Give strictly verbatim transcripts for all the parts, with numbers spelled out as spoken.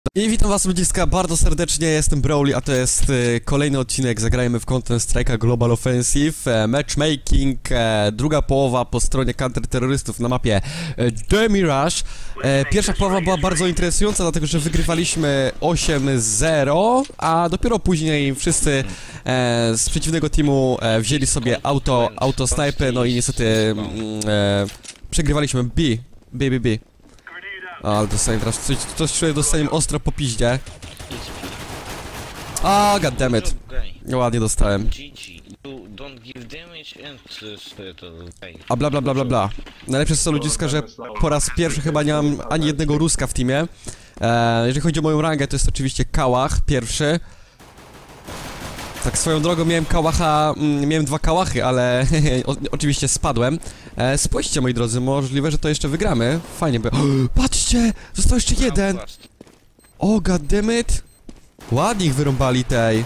I witam was ludziska bardzo serdecznie, jestem Brawly, a to jest y, kolejny odcinek, zagrajmy w Counter Strike'a Global Offensive, e, matchmaking, e, druga połowa po stronie counterterrorystów na mapie e, Demi Rush. E, pierwsza połowa była bardzo interesująca, dlatego że wygrywaliśmy osiem zero, a dopiero później wszyscy e, z przeciwnego teamu e, wzięli sobie auto, auto snajpy, no i niestety mm, e, przegrywaliśmy B, B, B, B. O, ale dostałem teraz coś, coś czuję, dostałem ostro po piździe. A, oh, goddammit. Ładnie dostałem. A bla bla bla bla bla. Najlepsze jest to ludziska, że po raz pierwszy chyba nie mam ani jednego Ruska w teamie. E, jeżeli chodzi o moją rangę, to jest oczywiście Kałach, pierwszy. Tak swoją drogą miałem kałacha, mm, miałem dwa kałachy, ale o, oczywiście spadłem. E, spójrzcie moi drodzy, możliwe, że to jeszcze wygramy. Fajnie by... Patrzcie! Został jeszcze jeden! O, goddammit! Ładnie ich wyrąbali tej.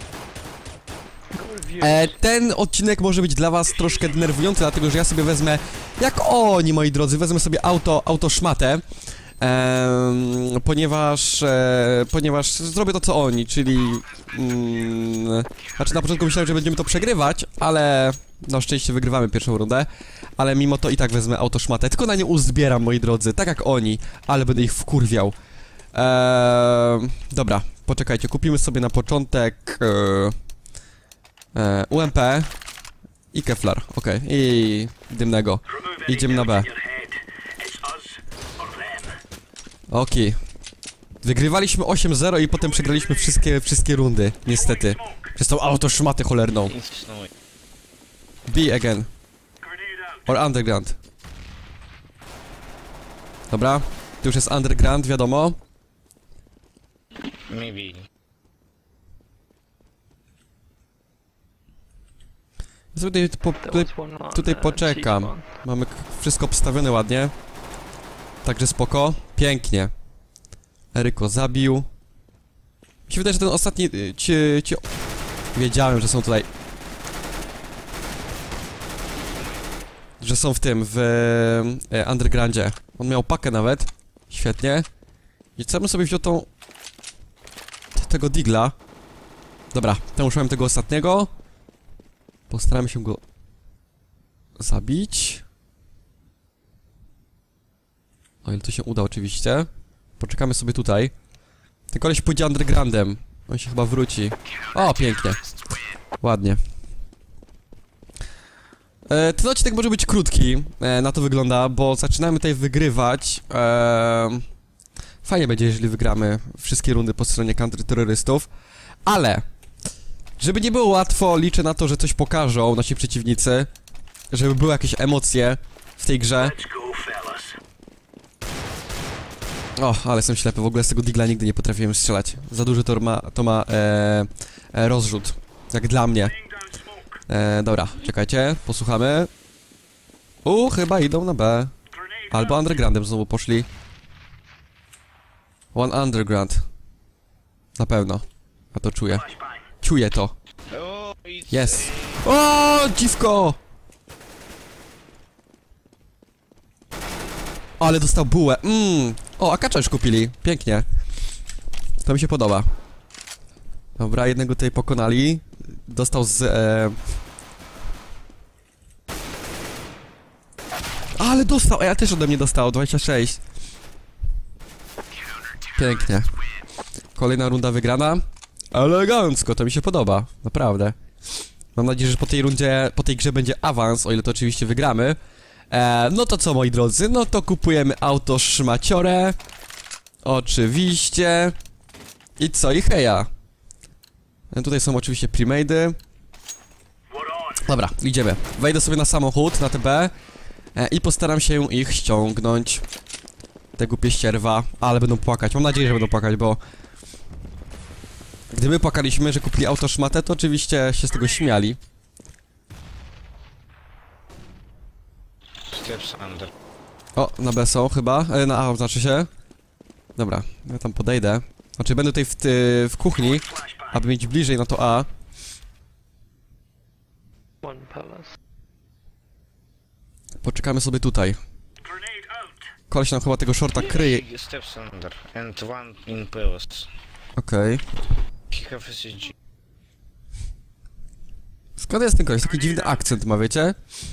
E, ten odcinek może być dla was troszkę denerwujący, dlatego że ja sobie wezmę, jak oni moi drodzy, wezmę sobie auto, auto szmatę. Eee, ponieważ, e, ponieważ zrobię to co oni, czyli mm, znaczy na początku myślałem, że będziemy to przegrywać, ale na szczęście wygrywamy pierwszą rundę, ale mimo to i tak wezmę autoszmatę, tylko na nie uzbieram moi drodzy, tak jak oni, ale będę ich wkurwiał. Eee, dobra, poczekajcie, kupimy sobie na początek e, e, U M P i Kevlar, okej, okay. I dymnego, idziemy na B. Okej. Okay. Wygrywaliśmy osiem zero i potem przegraliśmy wszystkie, wszystkie rundy, niestety. Przez tą autoszmatę cholerną. B again. Or underground. Dobra, to już jest underground, wiadomo. Maybe. Tutaj, po, tutaj, tutaj poczekam. Mamy wszystko obstawione ładnie. Także spoko. Pięknie. Eryko zabił. Mi się wydaje, że ten ostatni... Ci, ci... Wiedziałem, że są tutaj... Że są w tym, w... E, undergroundzie. On miał pakę nawet. Świetnie. I co bym sobie wziął tą... Tego digla. Dobra, to użyłem tego ostatniego. Postaramy się go... zabić. O ile to się uda oczywiście. Poczekamy sobie tutaj. Ten koleś pójdzie undergroundem. On się chyba wróci. O, pięknie. Ładnie. E, ten odcinek może być krótki. E, na to wygląda, bo zaczynamy tutaj wygrywać. E, fajnie będzie, jeżeli wygramy wszystkie rundy po stronie counterterrorystów. Ale żeby nie było łatwo, liczę na to, że coś pokażą nasi przeciwnicy. Żeby były jakieś emocje w tej grze. O, ale jestem ślepy, w ogóle z tego digla nigdy nie potrafiłem strzelać. Za duży to ma, to ma e, e, rozrzut, jak dla mnie. E, dobra, czekajcie, posłuchamy. U, chyba idą na B. Albo undergroundem znowu poszli. One underground. Na pewno. A to czuję. Czuję to. Jest. O, dziwko! Ale dostał bułę. Mmm. O, akacza już kupili. Pięknie. To mi się podoba. Dobra, jednego tutaj pokonali. Dostał z... E... Ale dostał! A ja też ode mnie dostał. dwadzieścia sześć. Pięknie. Kolejna runda wygrana. Elegancko, to mi się podoba. Naprawdę. Mam nadzieję, że po tej rundzie, po tej grze będzie awans, o ile to oczywiście wygramy. E, no to co moi drodzy, no to kupujemy auto szmaciorę. Oczywiście. I co, i heja. E, tutaj są oczywiście premade'y. Dobra, idziemy. Wejdę sobie na samochód, na T B e, i postaram się ich ściągnąć. Te głupie ścierwa, ale będą płakać, mam nadzieję, że będą płakać, bo gdy my płakaliśmy, że kupili auto szmatę, to oczywiście się z tego śmiali. O, na B są chyba, e, na A znaczy się. Dobra, ja tam podejdę. Znaczy będę tutaj w, ty, w kuchni, aby mieć bliżej na to A. Poczekamy sobie tutaj. koleś nam chyba tego shorta kryje. Steps under and one in palace. Okej. Okay. He have S S G. Skąd jest ten koleś? Taki dziwny akcent ma, wiecie?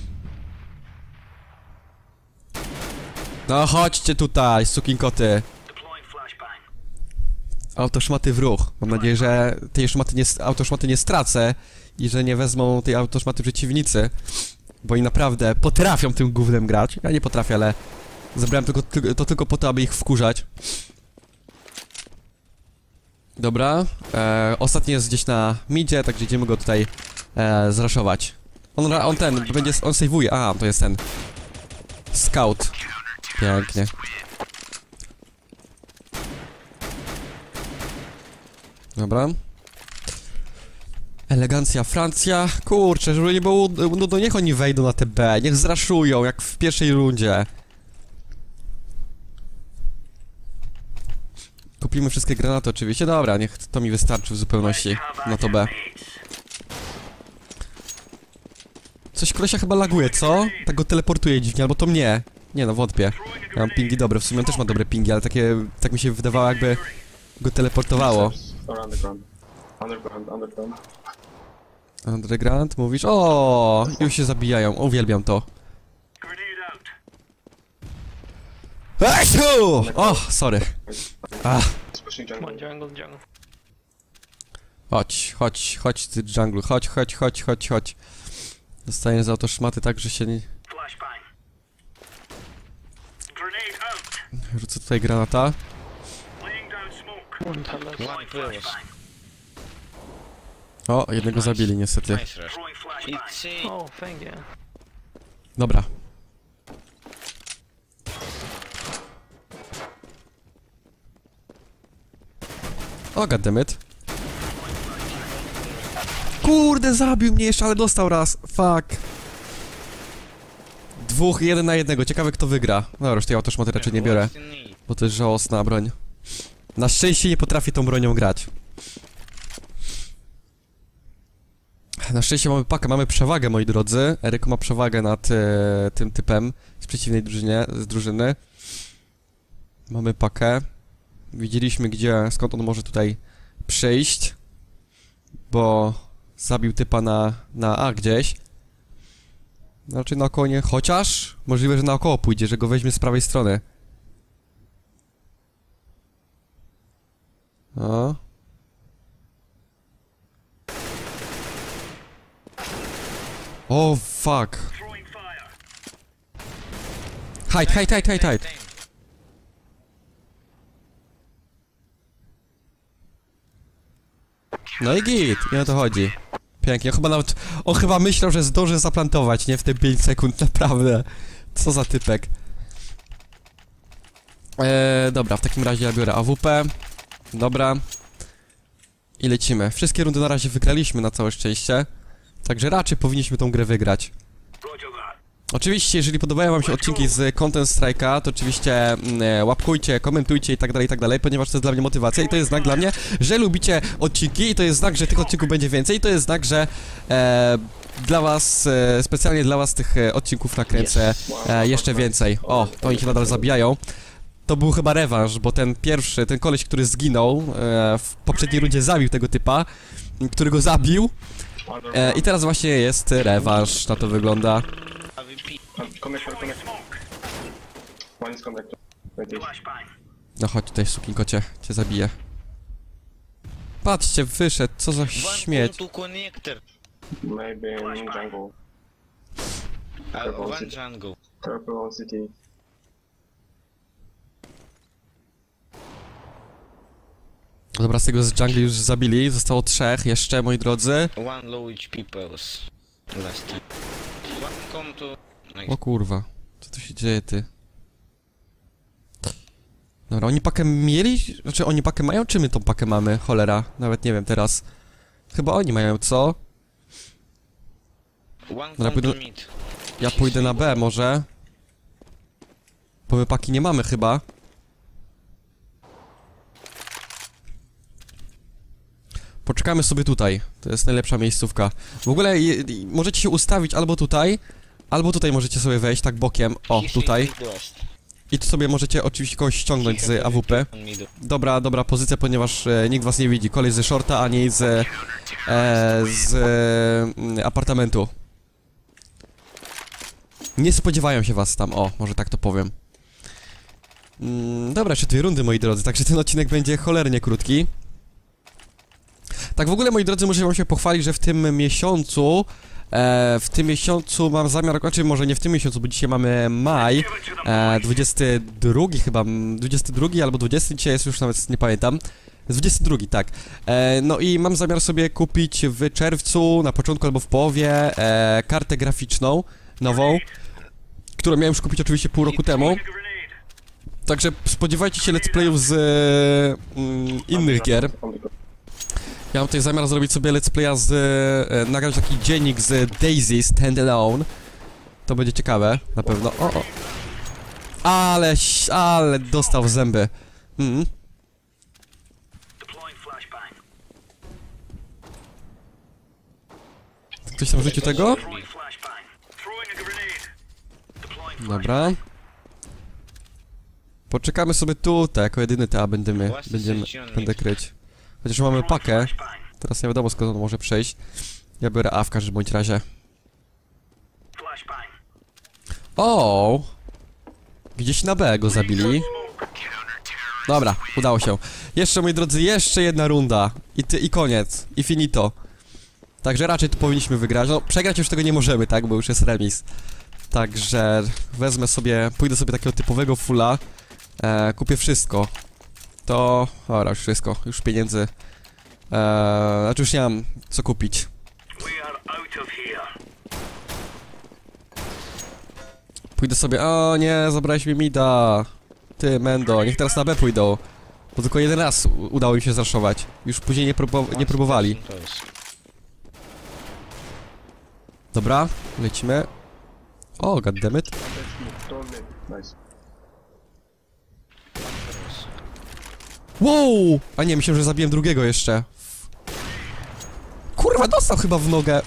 No chodźcie tutaj, sukinkoty. Autoszmaty w ruch. Mam nadzieję, że tej szmaty nie, autoszmaty nie stracę i że nie wezmą tej autoszmaty przeciwnicy. Bo oni naprawdę potrafią tym gównem grać. Ja nie potrafię, ale zebrałem tylko, to tylko po to, aby ich wkurzać. Dobra. E, ostatni jest gdzieś na midzie, także idziemy go tutaj e, zraszować. On, on ten, będzie, on save'uje. A, to jest ten scout. Pięknie. Dobra. Elegancja Francja. Kurczę, żeby nie było nudno, niech oni wejdą na te B, niech zraszują, jak w pierwszej rundzie. Kupimy wszystkie granaty oczywiście, dobra, niech to mi wystarczy w zupełności na to B. Coś kolesia chyba laguje, co? Tak go teleportuje dziwnie, albo to mnie. Nie no, wątpię. Ja mam pingi dobre, w sumie on też ma dobre pingi, ale takie, tak mi się wydawało, jakby go teleportowało. Underground, underground. Underground, mówisz? O, już się zabijają, uwielbiam to. Eciu! O, sorry. Ach. Chodź, chodź, chodź ty jungle, chodź, chodź, chodź, chodź, chodź. Dostaję za to szmaty tak, że się nie... Rzucę tutaj granata. O, jednego zabili niestety. Dobra. O, goddammit. Kurde, zabił mnie jeszcze, ale dostał raz. Fuck. Dwóch, jeden na jednego. Ciekawe, kto wygra. No już tej autoszmaty raczej nie biorę, bo to jest żałosna broń. Na szczęście nie potrafię tą bronią grać. Na szczęście mamy pakę, mamy przewagę, moi drodzy. Eryk ma przewagę nad e, tym typem z przeciwnej drużynie, z drużyny. Mamy pakę. Widzieliśmy, gdzie, skąd on może tutaj przyjść. Bo zabił typa na, na A gdzieś. Raczej naokoło nie, chociaż możliwe, że naokoło pójdzie, że go weźmie z prawej strony. O. O, fuck. Hide, hide, hide, hide, hide. No i git, nie o to chodzi. Pięknie, on chyba nawet, on chyba myślał, że zdąży zaplantować, nie? W te pięć sekund, naprawdę. Co za typek. Eee, dobra, w takim razie ja biorę A W P. Dobra. I lecimy. Wszystkie rundy na razie wygraliśmy, na całe szczęście. Także raczej powinniśmy tą grę wygrać. Oczywiście, jeżeli podobają wam się odcinki z Content Strike'a, to oczywiście mm, łapkujcie, komentujcie i tak dalej, i tak dalej, ponieważ to jest dla mnie motywacja i to jest znak dla mnie, że lubicie odcinki i to jest znak, że tych odcinków będzie więcej i to jest znak, że e, dla was, e, specjalnie dla was tych e, odcinków nakręcę e, jeszcze więcej. O, to oni się nadal zabijają. To był chyba rewanż, bo ten pierwszy, ten koleś, który zginął e, w poprzedniej rundzie zabił tego typa, który go zabił e, i teraz właśnie jest rewanż, na to wygląda. Connector, connector. One is connector. No chodź tutaj, sukinkocie, cię zabiję. Patrzcie, wyszedł, co za śmieć. Maybe in jungle. One jungle. Purple city. Dobra, z tego z jungli już zabili, zostało trzech jeszcze, moi drodzy. One low H P palace. Last team. One come to... O kurwa, co tu się dzieje, ty? Dobra, oni pakę mieli? Znaczy, oni pakę mają, czy my tą pakę mamy? Cholera, nawet nie wiem teraz. Chyba oni mają, co? Dobra, pójdę... Ja pójdę na B może. Bo my paki nie mamy chyba. Poczekamy sobie tutaj. To jest najlepsza miejscówka. W ogóle je, je, możecie się ustawić albo tutaj, albo tutaj możecie sobie wejść, tak bokiem. O, tutaj. I tu sobie możecie oczywiście kogoś ściągnąć z A W P. On middle. Dobra, dobra pozycja, ponieważ e, nikt was nie widzi. Kolej ze shorta, a nie z, e, z e, apartamentu. Nie spodziewają się was tam, o, może tak to powiem. Mm, dobra, jeszcze dwie rundy, moi drodzy, także ten odcinek będzie cholernie krótki. Tak w ogóle, moi drodzy, muszę wam się pochwalić, że w tym miesiącu e, w tym miesiącu mam zamiar, znaczy może nie w tym miesiącu, bo dzisiaj mamy maj e, dwudziesty drugi chyba, m, dwudziesty drugi albo dwudziesty, dzisiaj jest, już nawet nie pamiętam. dwudziesty drugi, tak. E, no i mam zamiar sobie kupić w czerwcu, na początku albo w połowie, e, kartę graficzną nową, którą miałem już kupić oczywiście pół roku temu. Także spodziewajcie się let's playów z mm, innych gier. Ja mam tutaj zamiar zrobić sobie let's playa z... E, nagrać taki dziennik z Daisy Standalone. To będzie ciekawe, na pewno. O, o. Ale, ale dostał w zęby. Mm. Ktoś tam wrzucił tego? Dobra. Poczekamy sobie tutaj, jako jedyny ta będziemy, będziemy, będę kryć. Chociaż mamy pakę. Teraz nie wiadomo, skąd on może przejść. Ja biorę A w każdym bądź razie. O! Gdzieś na B go zabili. Dobra, udało się. Jeszcze, moi drodzy, jeszcze jedna runda. I ty, i koniec. I finito. Także raczej tu powinniśmy wygrać. No, przegrać już tego nie możemy, tak? Bo już jest remis. Także wezmę sobie, pójdę sobie takiego typowego fulla. E, kupię wszystko. To... Dobra, już wszystko. Już pieniędzy. E, znaczy już nie mam co kupić. Pójdę sobie... O nie, zabrałeś mi mida. Ty, Mendo, niech teraz na B pójdą. Bo tylko jeden raz udało im się zraszować. Już później nie, próbu nie próbowali. Dobra, lecimy. O, goddammit. Nice. Wow! A nie, myślałem, że zabiłem drugiego jeszcze. Kurwa, dostał chyba w nogę.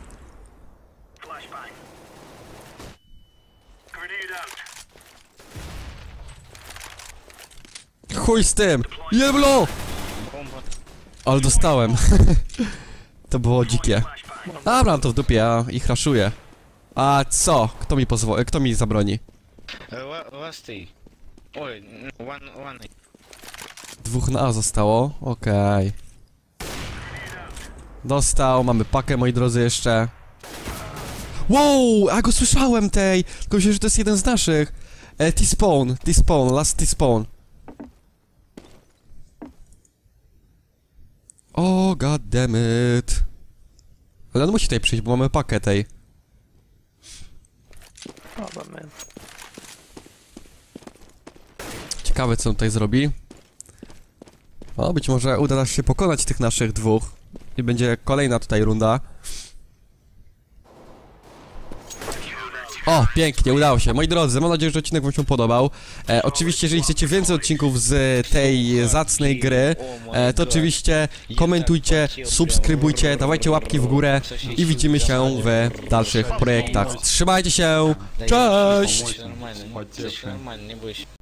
Chuj z tym! Jeblo! Ale dostałem. To było dzikie. Dobra, mam to w dupie, ja ich raszuję. A co? Kto mi pozwoli? Kto mi zabroni? Lasty. Oj, one, one. Dwóch na A zostało, okej. Dostał, mamy pakę, moi drodzy, jeszcze. Wow, a go słyszałem tej! Tylko myślę, że to jest jeden z naszych. E, T-spawn, T-spawn, last T-spawn. O, goddammit. Ale on musi tutaj przyjść, bo mamy pakę tej. Ciekawe, co on tutaj zrobi. O, być może uda nam się pokonać tych naszych dwóch. I będzie kolejna tutaj runda. O, pięknie, udało się. Moi drodzy, mam nadzieję, że odcinek wam się podobał. E, oczywiście, jeżeli chcecie więcej odcinków z tej zacnej gry, e, to oczywiście komentujcie, subskrybujcie, dawajcie łapki w górę i widzimy się w dalszych projektach. Trzymajcie się, cześć! Normalnie, normalnie, nie bój się.